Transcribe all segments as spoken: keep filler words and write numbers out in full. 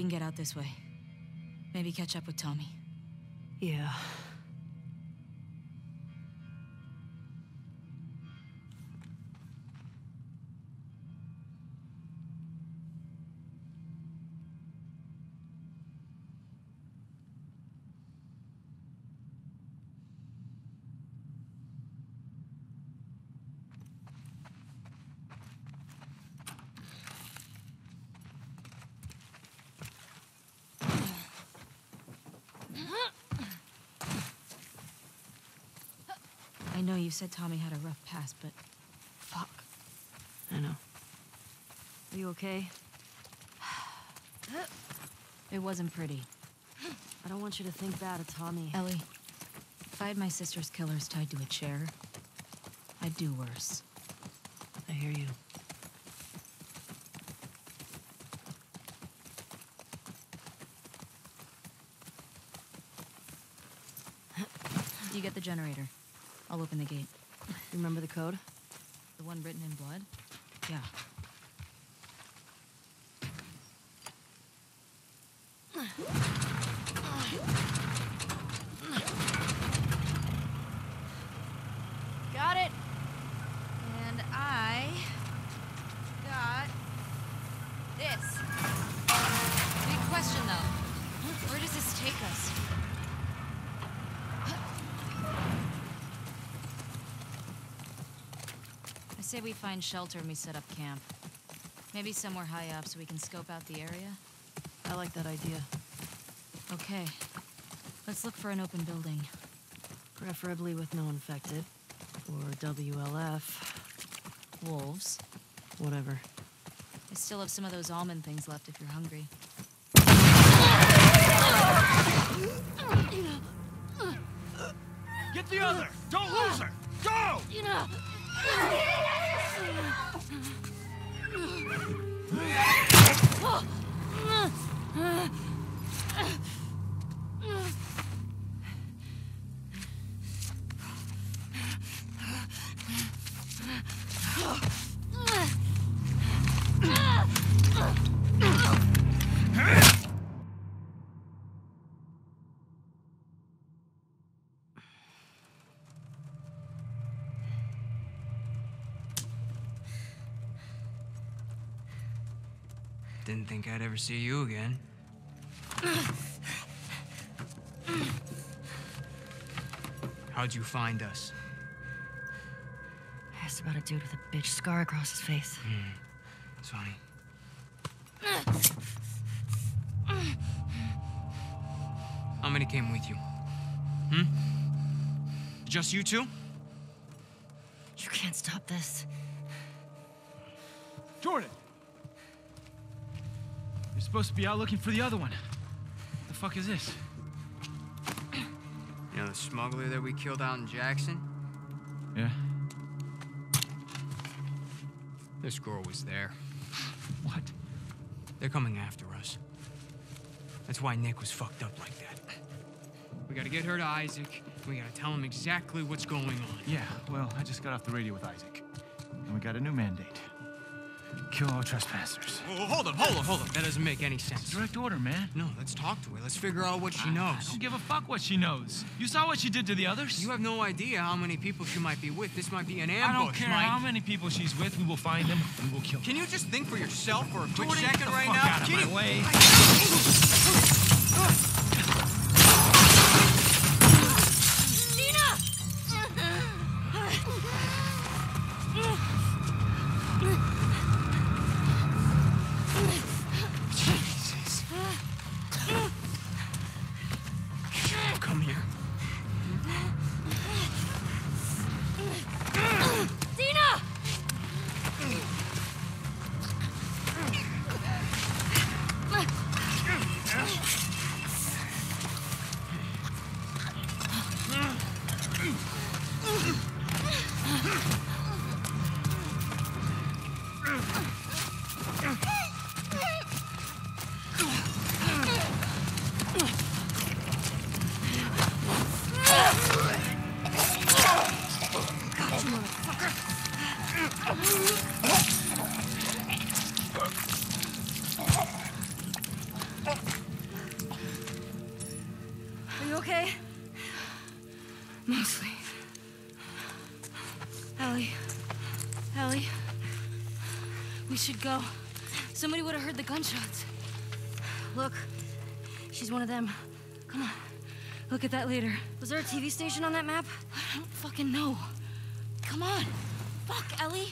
can get out this way. Maybe catch up with Tommy. Yeah. I know you said Tommy had a rough past, but fuck. I know. Are you okay? It wasn't pretty. I don't want you to think bad of Tommy. Ellie, if I had my sister's killers tied to a chair, I'd do worse. I hear you. You get the generator. I'll open the gate. Remember the code? The one written in blood? Yeah. Got it. And I got this. Big question, though. Where does this take us? I say we find shelter and we set up camp. Maybe somewhere high up so we can scope out the area. I like that idea. Okay. Let's look for an open building. Preferably with no infected. Or W L F. Wolves. Whatever. I still have some of those almond things left if you're hungry. Get the other! Don't lose her! Go! Dina! Didn't think I'd ever see you again. How'd you find us? I asked about a dude with a bitch scar across his face. Hmm. It's funny. How many came with you? Hmm? Just you two? You can't stop this. Jordan! You're supposed to be out looking for the other one. What the fuck is this? You know the smuggler that we killed out in Jackson? Yeah? This girl was there. What? They're coming after us. That's why Nick was fucked up like that. We gotta get her to Isaac. We gotta tell him exactly what's going on. Yeah, well, I just got off the radio with Isaac. And we got a new mandate. Kill all trespassers. Oh, hold up, hold up, hold up. That doesn't make any sense. Direct order, man. No, let's talk to her. Let's figure out what she knows. I don't give a fuck what she knows. You saw what she did to the others? You have no idea how many people she might be with. This might be an ambush, I don't care Mike. how many people she's with. We will find them and we'll kill them. Can you just think for yourself for a quick Jordan, second get the right fuck now? out of Can my you... way. Come here. Dina! Mostly. Ellie. Ellie. We should go. Somebody would have heard the gunshots. Look. She's one of them. Come on. Look at that later. Was there a T V station on that map? I don't fucking know. Come on. Fuck, Ellie.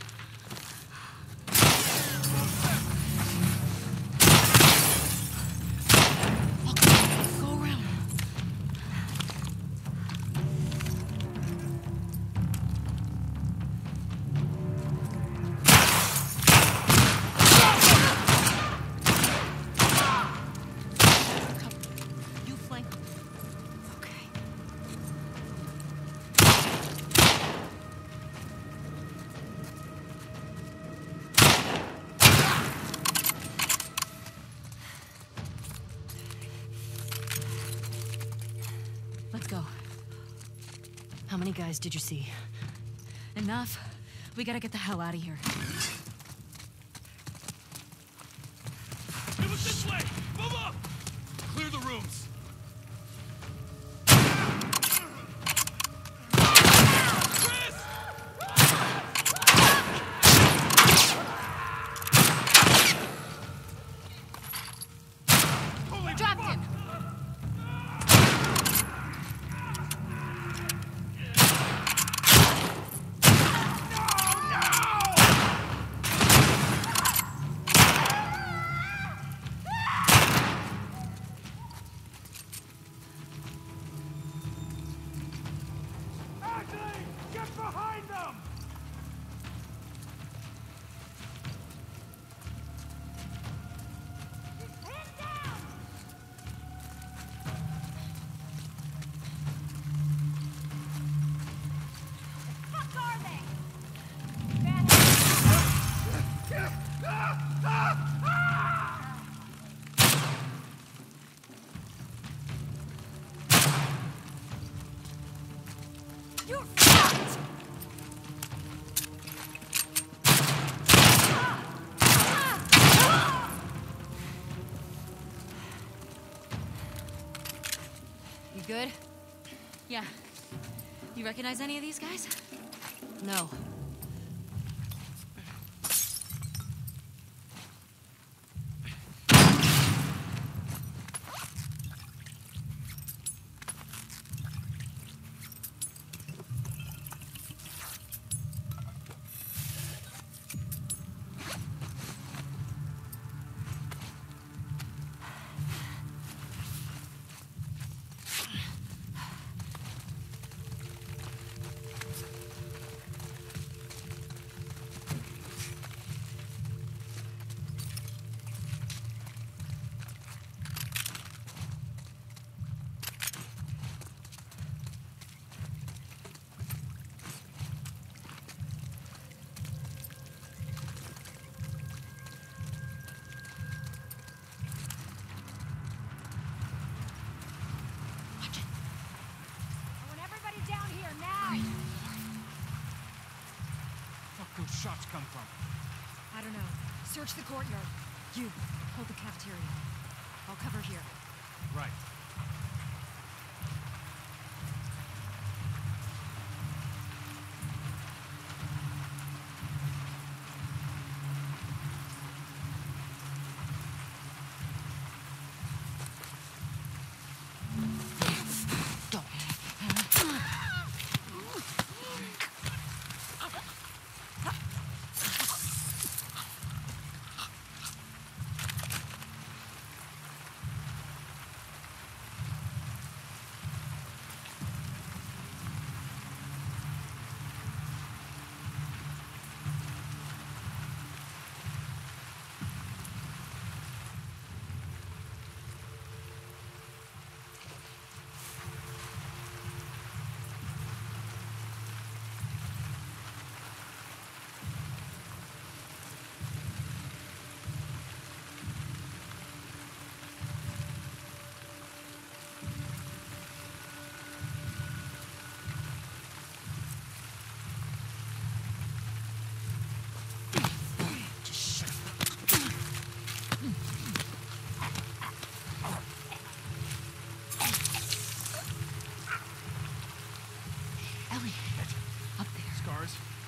Let's go. How many guys did you see? Enough. We gotta get the hell out of here. It was this way! Move up! Clear the rooms. Good? Yeah. You recognize any of these guys? No. Those shots come from? I don't know. Search the courtyard. You, hold the cafeteria. I'll cover here. Right.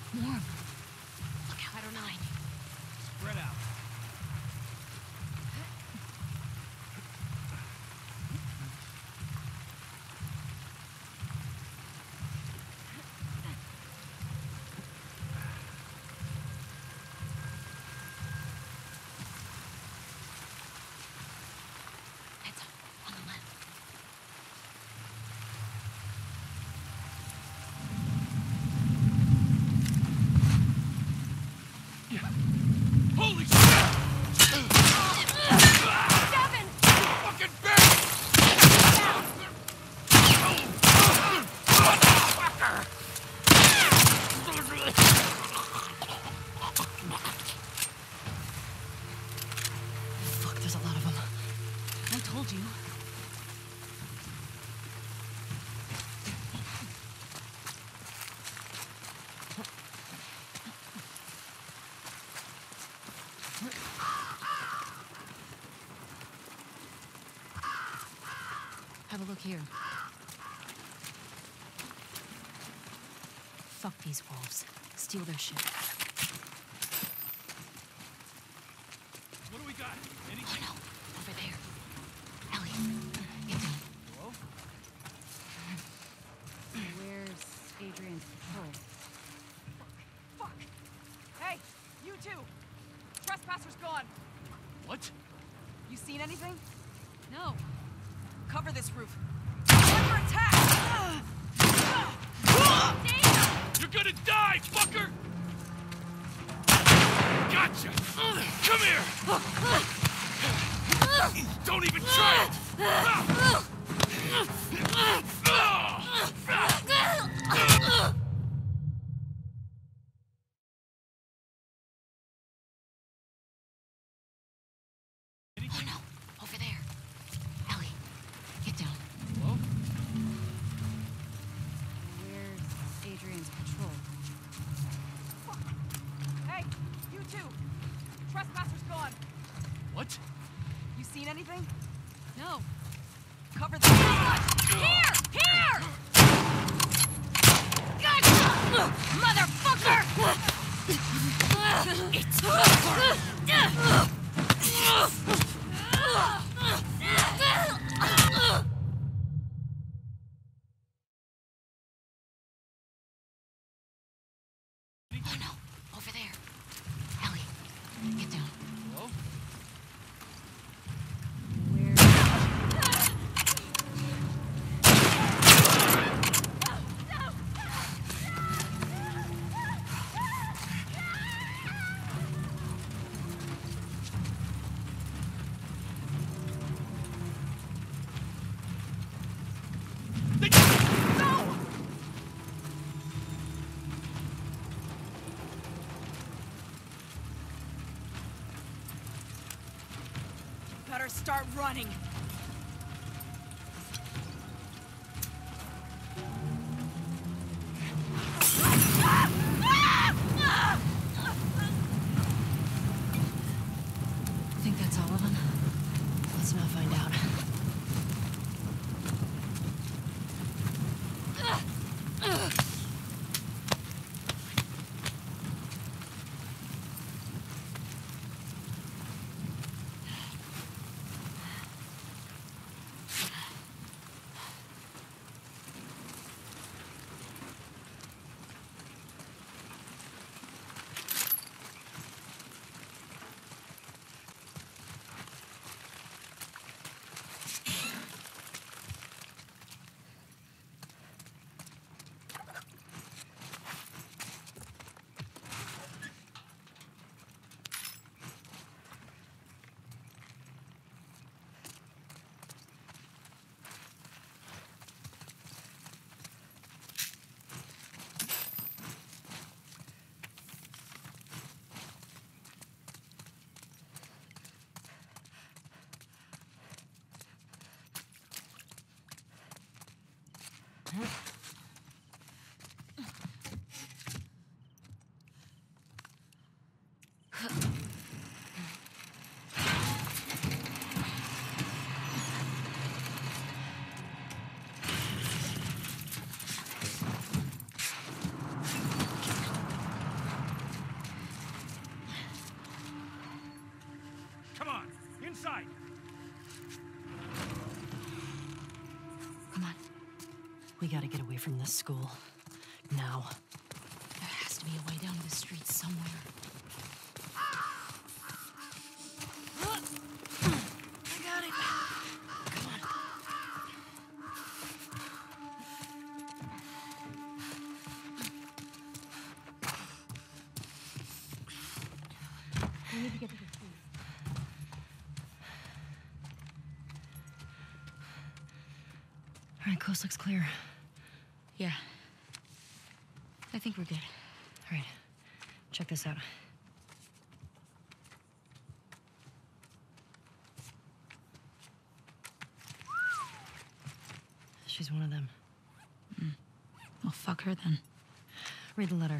Warm. Look out. I don't know. Spread out. Heads up. On the left. Holy shit! Devin! Fucking bitch! Fuck, there's a lot of them. I told you. Have a look here. Fuck these wolves. Steal their shit. What do we got? Oh Anything? no, over there. Ellie, get down. Hello? Where's Adrian's patrol? Fuck! Hey, you two! Trespasser's gone. What? You seen anything? No. Cover this roof. Under attack! You're gonna die, fucker! Gotcha! Come here! Don't even try it! Oh no, over there. Ellie, get down. Hello? Where's Adrian's patrol? Hey, you two! Trespasser's gone. What? You seen anything? No. Cover this roof. Here! Here! Gotcha! Motherfucker! It's over! Oh no, over there. Ellie, get down. Hello? Where's... Better start running. Think that's all of them? Let's not find out. We gotta get away from this school. Now. There has to be a way down this street somewhere. I got it. Come on. We need to get to the street. All right, coast looks clear. Yeah. I think we're good. All right, check this out. She's one of them. Mm. Well, fuck her then. Read the letter.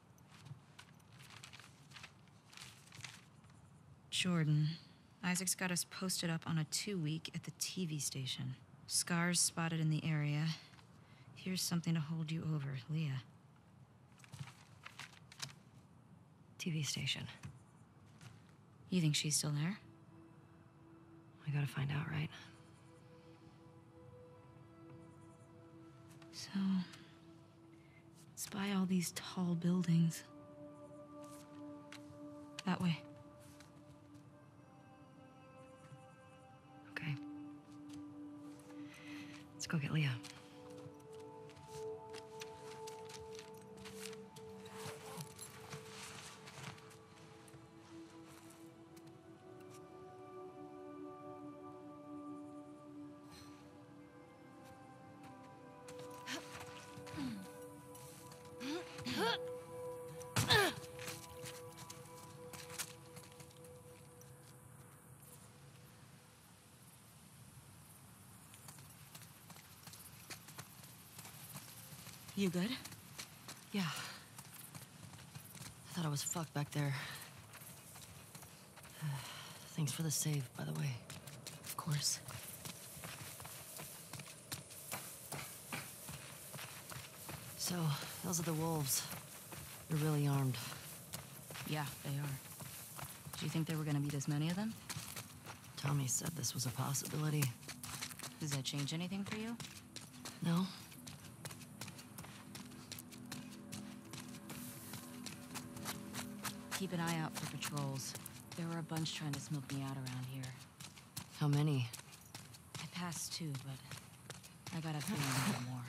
Jordan, Isaac's got us posted up on a two-week at the T V station. Scars spotted in the area. Here's something to hold you over, Leah. T V station. You think she's still there? We gotta find out, right? So, spy all these tall buildings. That way. Okay. Let's go get Leah. You good? Yeah. I thought I was fucked back there. Thanks for the save, by the way. Of course. So, those are the wolves. They're really armed. Yeah, they are. Do you think there were gonna be this many of them? Tommy said this was a possibility. Does that change anything for you? No? Keep an eye out for patrols. There were a bunch trying to smoke me out around here. How many? I passed two, but I got a feeling there more.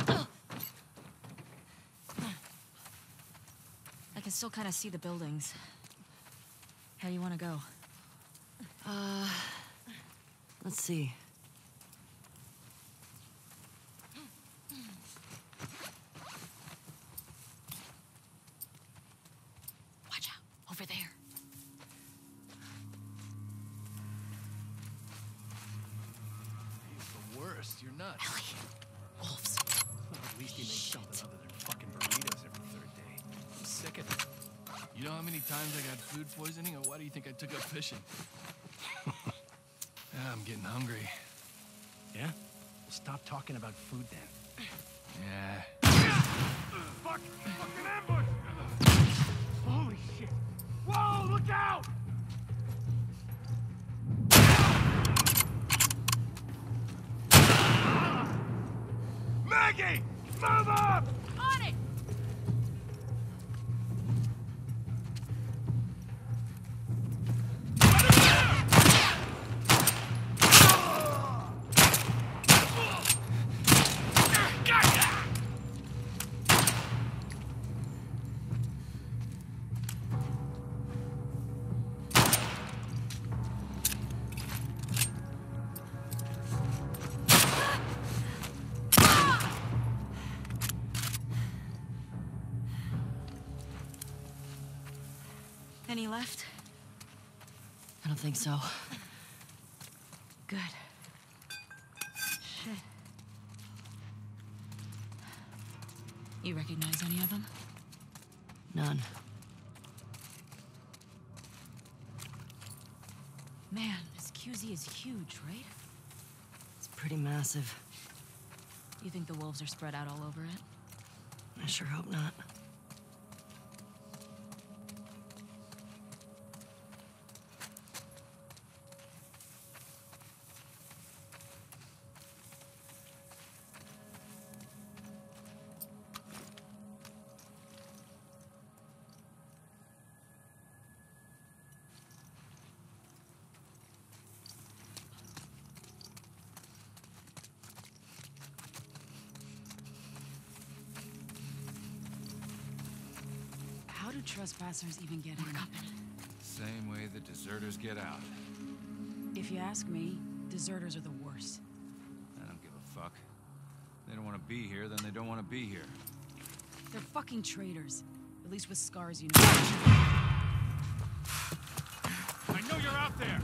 I can still kind of see the buildings. How do you want to go? Uh, let's see. Watch out, over there. He's the worst. You're nuts. Ellie, wolves. Well, at least he makes something other than fucking burritos every third day. I'm sick of it. You know how many times I got food poisoning, or why do you think I took up fishing? Ah, I'm getting hungry. Yeah? Well, stop talking about food then. Yeah. Fuck! Fucking ambush! Holy shit! Whoa, look out! Maggie! Move up! On it! Any left? I don't think so. Good. Shit. You recognize any of them? None. Man, this Q Z is huge, right? It's pretty massive. You think the wolves are spread out all over it? I sure hope not. do trespassers even get in? Same way the deserters get out. If you ask me, deserters are the worst. I don't give a fuck. They don't want to be here, then they don't want to be here. They're fucking traitors. At least with scars, you know. I know you're out there!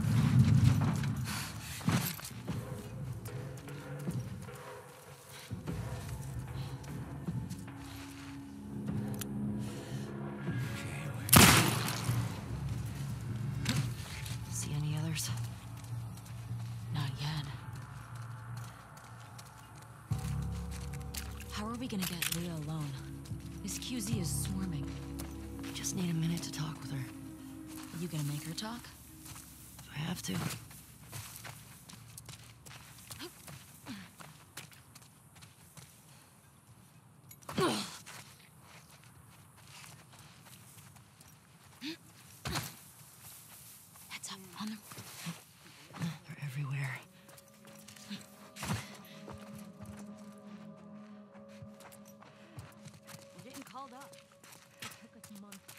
See any others? Not yet. How are we gonna get Leah alone? This Q Z is swarming. Just need a minute to talk with her. Are you gonna make her talk? If I have to. Heads up, on the... They're everywhere. We're getting called up. It took us months to...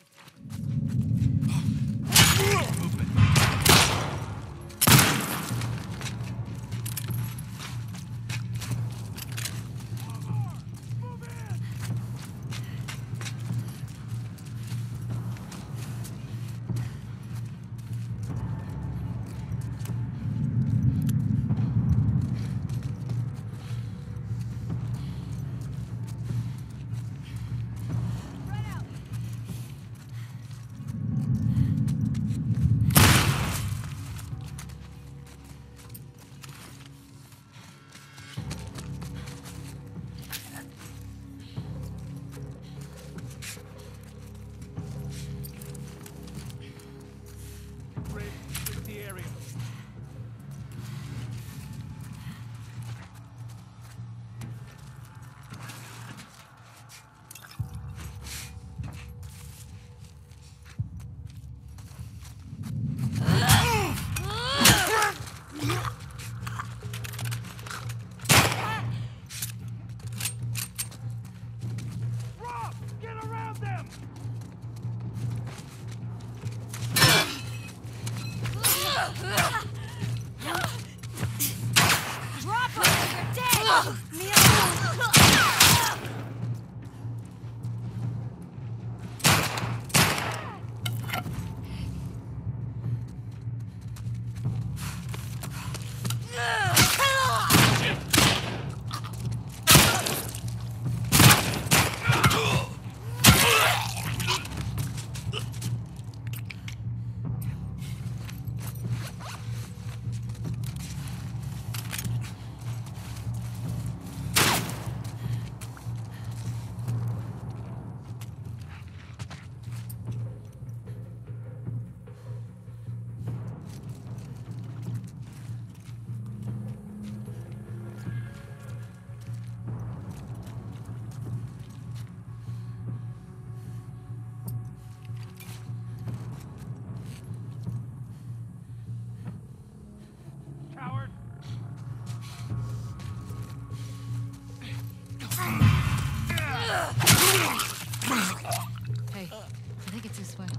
Hey, I think it's this way.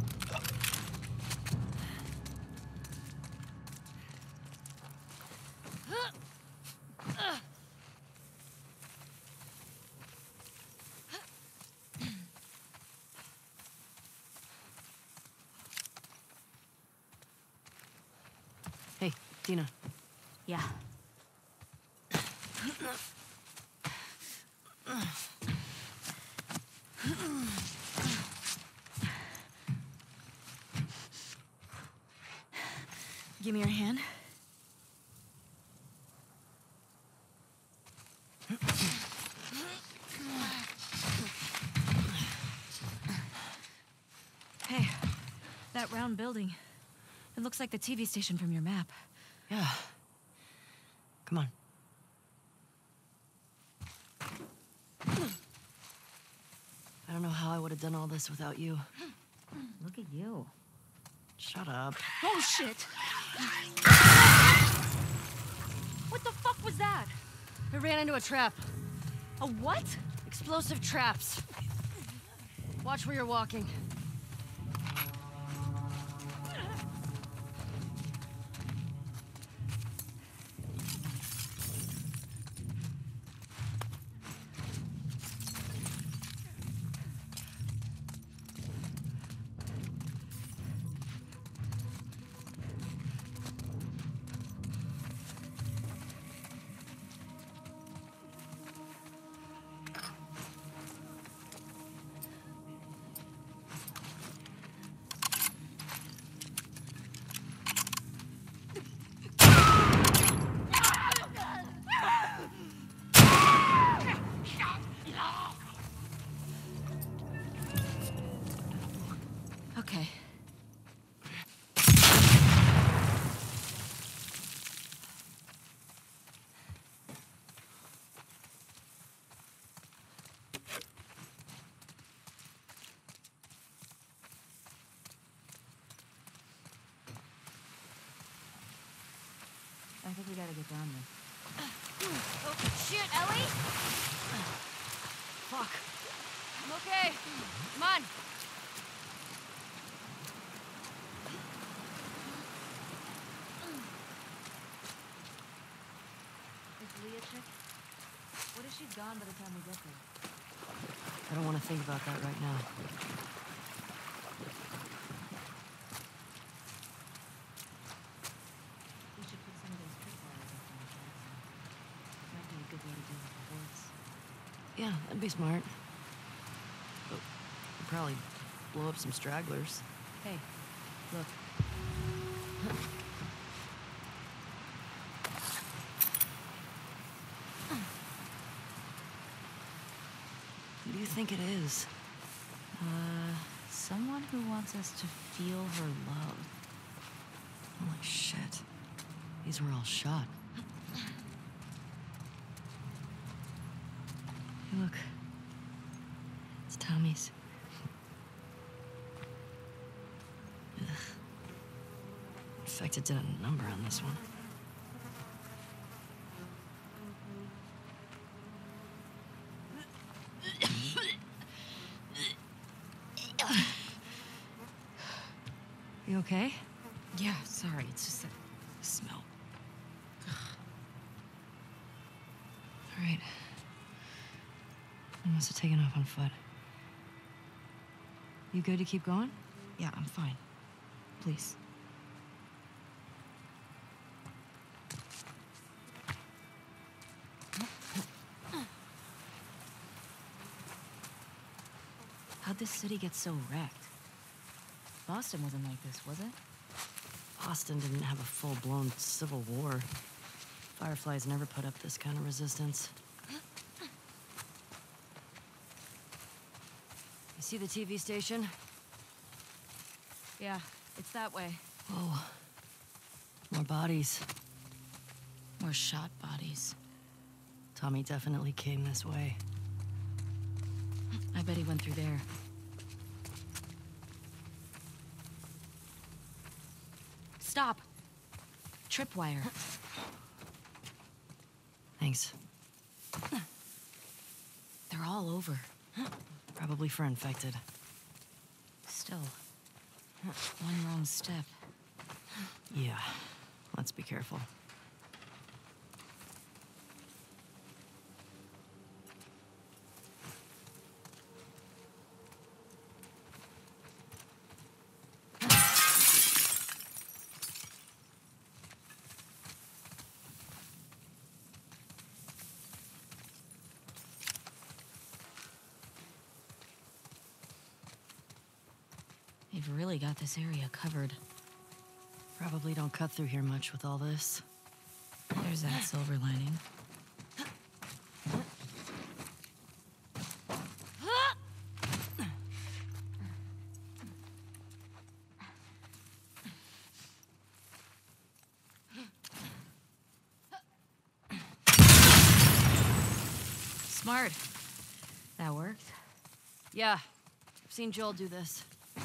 Hey, Dina. Yeah. Give me your hand. Hey, that round building. It looks like the T V station from your map. Yeah. Come on. I don't know how I would have done all this without you. Look at you. Shut up. Oh, shit! What the fuck was that? I ran into a trap. A what? Explosive traps. Watch where you're walking. gotta get down there. Oh, shit, Ellie? Fuck. I'm okay. Come on. Is Leah chick? What if she's gone by the time we get there? I don't want to think about that right now. We should put some of those tripwires up on the tracks. Might be a good way to deal with the hordes. Yeah, that'd be smart. But we'd probably blow up some stragglers. Hey, look. Who do you think it is? Uh, someone who wants us to feel her love. Holy shit. These were all shot. Hey, look. It's Tommy's. Ugh. Infected did a number on this one. You okay? Yeah, sorry, it's just that smell. All right. I must have taken off on foot. You good to keep going? Yeah, I'm fine. Please. How'd this city get so wrecked? Boston wasn't like this, was it? Boston didn't have a full-blown civil war. Fireflies never put up this kind of resistance. You see the T V station? Yeah, it's that way. Whoa. More bodies. More shot bodies. Tommy definitely came this way. I bet he went through there. Stop! Tripwire. Thanks. They're all over. Probably for infected. Still, one wrong step. Yeah. Let's be careful. They've really got this area covered. Probably don't cut through here much with all this. There's that silver lining. Smart. That worked. Yeah. I've seen Joel do this.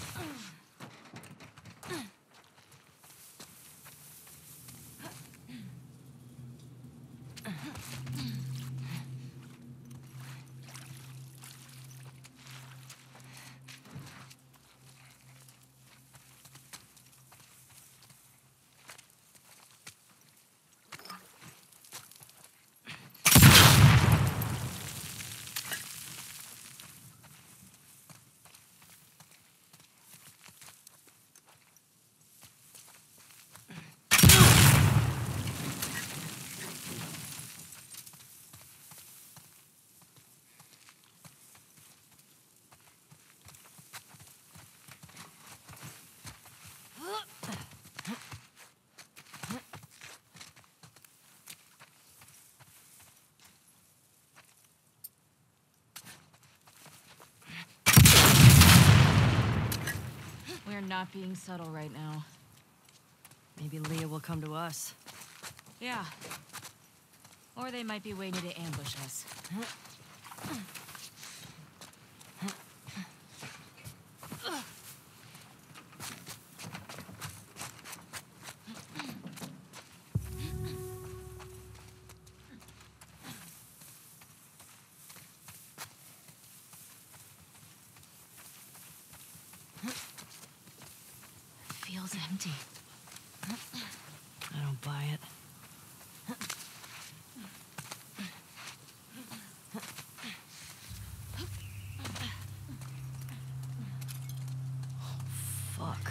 We're not being subtle right now. Maybe Leah will come to us. Yeah. Or they might be waiting to ambush us. feels empty. I don't buy it. Fuck.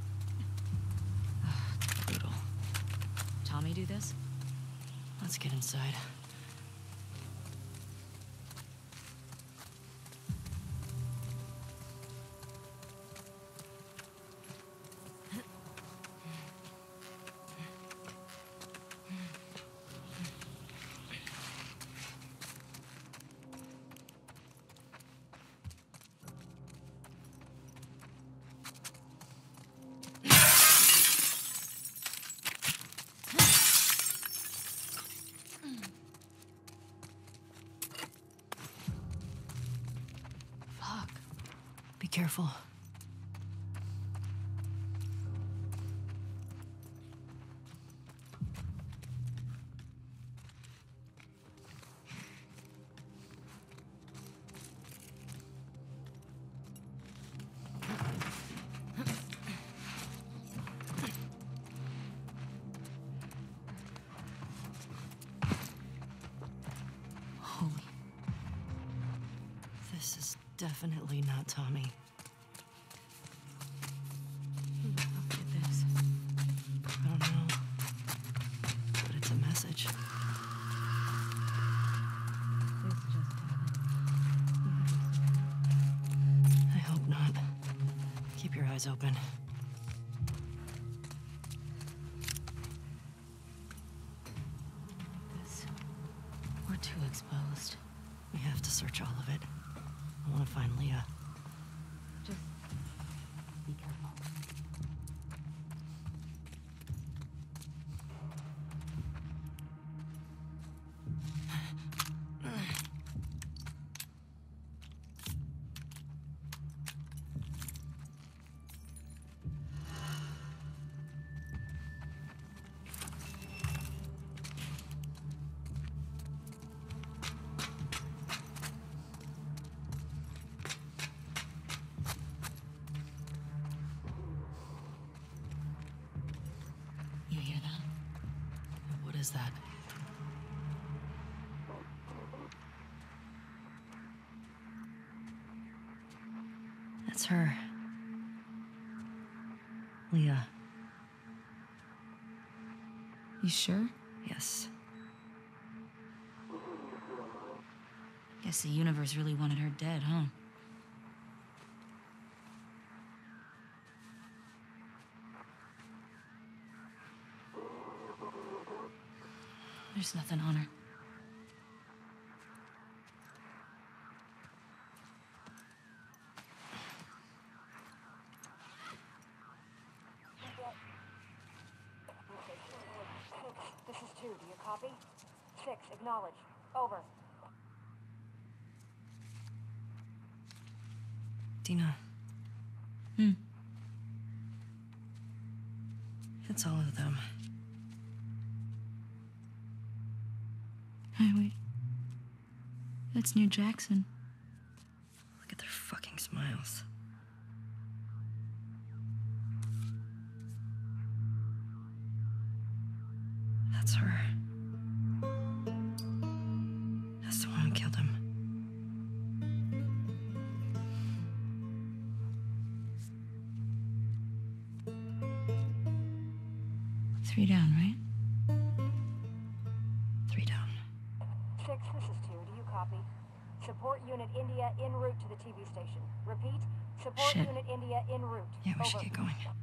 Brutal. Tommy do this? Let's get inside. Be careful. Holy. This is definitely not Tommy. Who the fuck did this? I don't know. But it's a message. This just I hope not. Keep your eyes open. this. We're too exposed. We have to search all of it. I want to find Leah. Just be careful. You hear that? What is that? That's her. Leah. You sure? Yes. Guess the universe really wanted her dead, huh? There's nothing on her. This is two. Do you copy? Six. Acknowledge. Over. Dina. Hmm. It's all of them. Hey, wait. That's near Jackson. Look at their fucking smiles. That's her. That's the one who killed him. Three down, right? Three down. Six. This is two. Do you copy? Support Unit India en route to the T V station. Repeat. Support Shit. Unit India en route. Yeah, we should Over. get going.